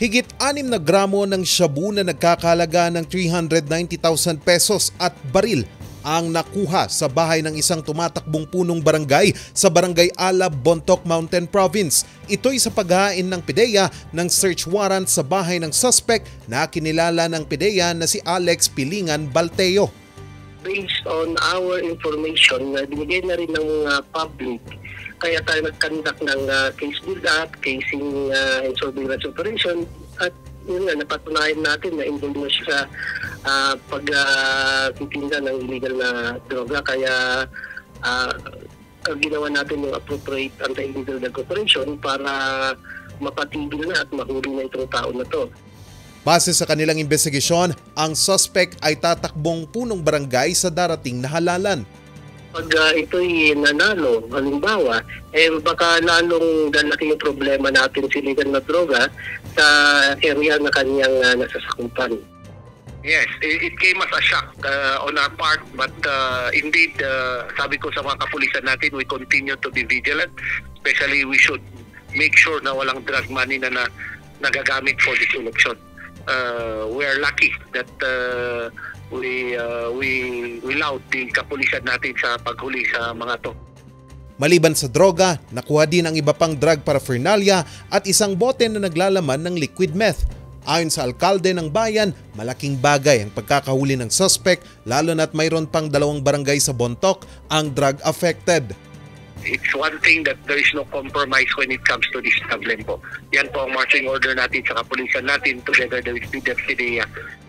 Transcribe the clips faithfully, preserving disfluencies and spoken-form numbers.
Higit anim na gramo ng shabu na nagkakahalaga ng three hundred ninety thousand pesos at baril ang nakuha sa bahay ng isang tumatakbong punong barangay sa Barangay Alab, Bontoc Mountain Province. Ito'y sa paghain ng PIDEA ng search warrant sa bahay ng suspect na kinilala ng PIDEA na si Alex Pilingan Balteo. Based on our information na binigay na rin ng uh, public, kaya tayo nag-conduct ng uh, case build-up, casing uh, and surveillance operation, at yun nga, napatunayan natin na involved na siya sa uh, pag-titinda uh, ng illegal na droga. Kaya uh, ginawa natin yung appropriate anti-illegal drug operation para mapatigil na at mahuli na itong tao na to. Base sa kanilang investigasyon, ang suspect ay tatakbong punong barangay sa darating na halalan. Pag uh, ito'y nanalo, halimbawa, eh baka lalong lalaki yung problema natin sa illegal na droga sa area na kanyang uh, nasasakupan. Yes, it came as a shock uh, on our part, but uh, indeed, uh, sabi ko sa mga kapulisan natin, we continue to be vigilant. Especially, we should make sure na walang drug money na, na nagagamit for this election. Uh, we are lucky that uh, we uh, we we allowed the kapulisan natin sa paghuli sa mga to. Maliban sa droga, nakuha din ang iba pang drug paraphernalia at isang bote na naglalaman ng liquid meth. Ayon sa alkalde ng bayan, malaking bagay ang pagkakahuli ng suspect lalo na't mayroon pang dalawang barangay sa Bontoc ang drug affected. It's one thing that there is no compromise when it comes to this problem po. Yan po ang marching order natin sa kapulisan natin together with the PIDEA.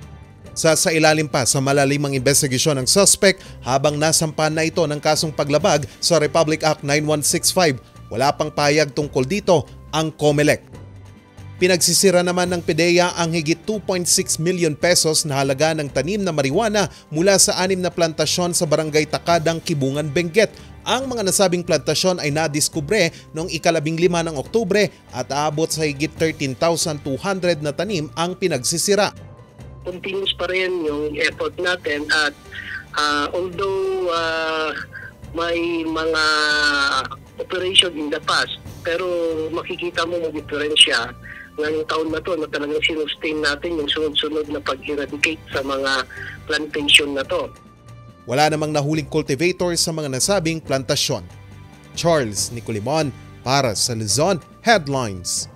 Sa sa ilalim pa sa malalimang investigasyon ng suspect habang nasampan na ito ng kasong paglabag sa Republic Act nine one six five. Wala pang payag tungkol dito ang COMELEC. Pinagsisira naman ng PIDEA ang higit two point six million pesos na halaga ng tanim na marijuana mula sa anim na plantasyon sa Barangay Takadang, Kibungan, Benguet. Ang mga nasabing plantasyon ay nadiskubre noong ikalabing lima ng Oktubre at aabot sa higit thirteen thousand two hundred na tanim ang pinagsisira. Continuous pa rin yung effort natin at uh, although uh, may mga operation in the past, pero makikita mo yung diferensya ngayong taon na to na talagang sinustain natin yung sunod-sunod na pag-eradicate sa mga plantation na to. Wala namang nahuling cultivator sa mga nasabing plantasyon. Charles Nicolimon para sa Luzon Headlines.